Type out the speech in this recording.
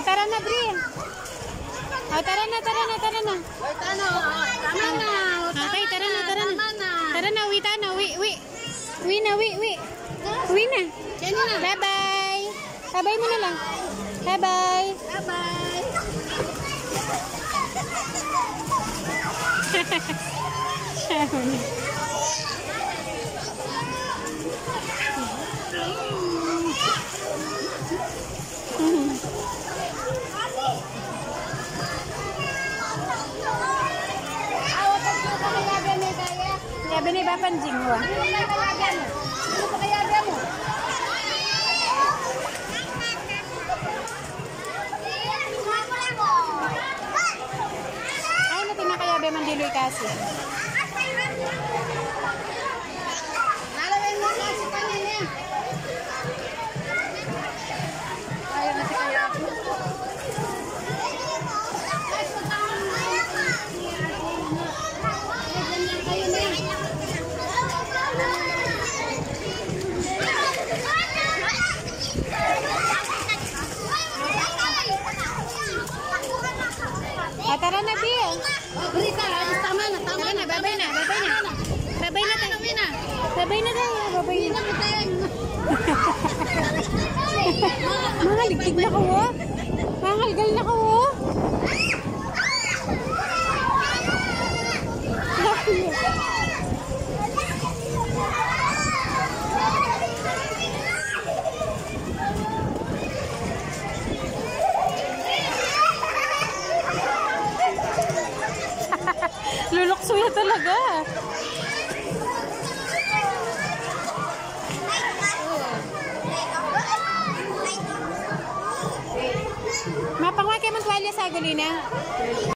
tara na, Bri. O, tara na. Tama na. Okay, tara na. Tara na, uwi tayo na. Uwi na. Uwi na. Bye-bye. Bye-bye mo na lang. Bye-bye. Sabi ni Bapan Jingwa. Ay, natin na kaya ba mandiloy kasi. Nalawin mo na si kanina. Ayaw na si kaya. Tara na, Bill. Brita, tama na. Babay na tayo. Mga ligtig na ko, oh. Mga halgal na ko, oh. Lulukso na talaga. Mapangwa kayo mong tuwalya sa gulina.